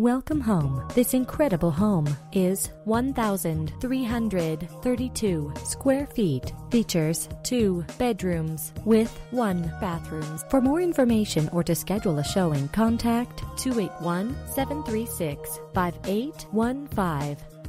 Welcome home. This incredible home is 1,332 square feet. Features 2 bedrooms with 1 bathroom. For more information or to schedule a showing, contact 281-736-5815.